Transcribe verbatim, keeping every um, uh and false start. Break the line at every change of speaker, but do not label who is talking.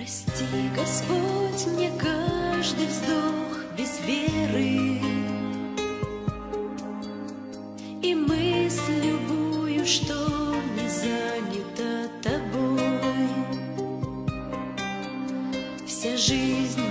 Прости, Господь, мне каждый вздох без веры и мысль любую, что не занята тобой. Вся жизнь